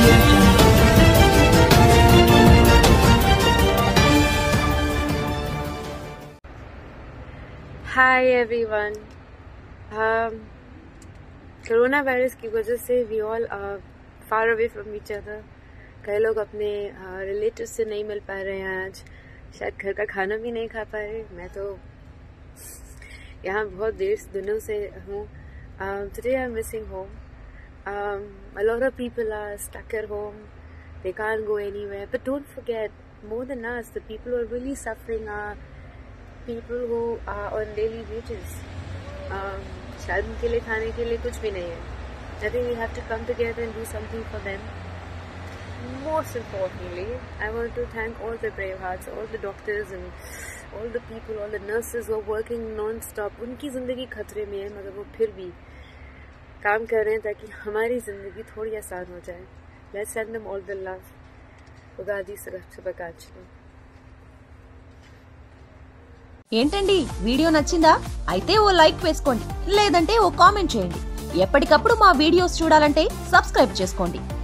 Hi everyone. Corona virus की वजह से we all are far away from each other. कई लोग अपने रिलेटिव से नहीं मिल पा रहे हैं आज, शायद घर का खाना भी नहीं खा पा रहे। मैं तो यहाँ बहुत दिनों से हूँ। Today I'm missing home. A lot of people are stuck at home. They can't go anywhere. But don't forget, more than us, the people who are really suffering are people who are on daily wages. शायद उनके लिए खाने के लिए कुछ भी नहीं है. I think we have to come together and do something for them. Most importantly, I want to thank all the brave hearts, all the doctors and all the people, all the nurses who are working non-stop. उनकी ज़िंदगी खतरे में है, मगर वो फिर भी काम कर रहे हैं ताकि हमारी ज़िंदगी थोड़ी आसान हो जाए. Let's send them all the love. Ugadi శుభాకాంక్షలు. ఏంటండి వీడియో నచ్చిందా? అయితే ఓ లైక్ వేసుకోండి, లేదంటే ఓ కామెంట్ చేయండి. ఎప్పటికప్పుడు మా వీడియోస్ చూడాలంటే సబ్స్క్రైబ్ చేసుకోండి.